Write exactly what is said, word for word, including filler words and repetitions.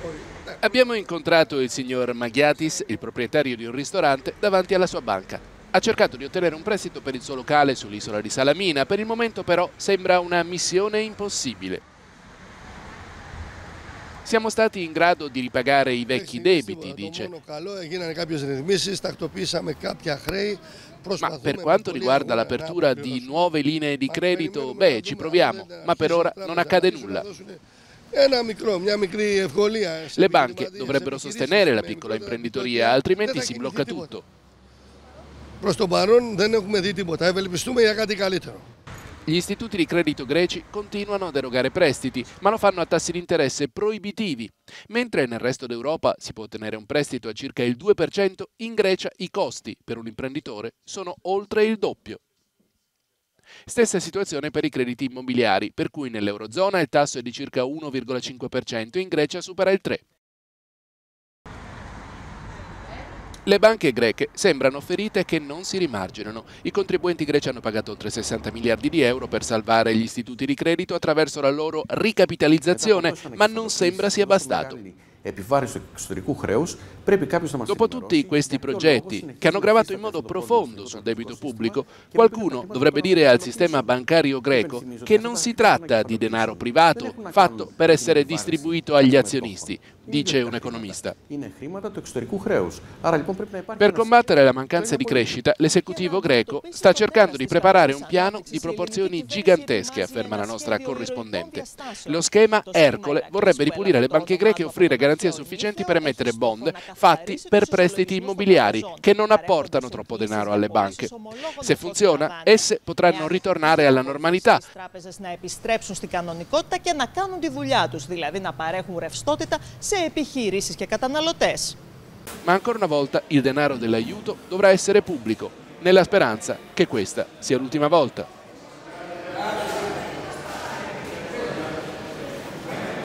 Abbiamo incontrato il signor Maghiatis, il proprietario di un ristorante, davanti alla sua banca. Ha cercato di ottenere un prestito per il suo locale sull'isola di Salamina, per il momento però sembra una missione impossibile. Siamo stati in grado di ripagare i vecchi debiti, dice. Ma per quanto riguarda l'apertura di nuove linee di credito, beh, ci proviamo, ma per ora non accade nulla. Le banche dovrebbero sostenere la piccola imprenditoria, altrimenti si blocca tutto. Gli istituti di credito greci continuano ad erogare prestiti, ma lo fanno a tassi di interesse proibitivi. Mentre nel resto d'Europa si può ottenere un prestito a circa il due per cento, in Grecia i costi per un imprenditore sono oltre il doppio. Stessa situazione per i crediti immobiliari, per cui nell'Eurozona il tasso è di circa uno virgola cinque per cento, in Grecia supera il tre per cento. Le banche greche sembrano ferite che non si rimarginano. I contribuenti greci hanno pagato oltre sessanta miliardi di euro per salvare gli istituti di credito attraverso la loro ricapitalizzazione, ma non sembra sia bastato. Dopo tutti questi progetti, che hanno gravato in modo profondo sul debito pubblico, qualcuno dovrebbe dire al sistema bancario greco che non si tratta di denaro privato fatto per essere distribuito agli azionisti, dice un economista. Per combattere la mancanza di crescita, l'esecutivo greco sta cercando di preparare un piano di proporzioni gigantesche, afferma la nostra corrispondente. Lo schema Ercole vorrebbe ripulire le banche greche e offrire garanzie sufficienti per emettere bond fatti per prestiti immobiliari che non apportano troppo denaro alle banche. Se funziona, esse potranno ritornare alla normalità. Ma ancora una volta il denaro dell'aiuto dovrà essere pubblico, nella speranza che questa sia l'ultima volta.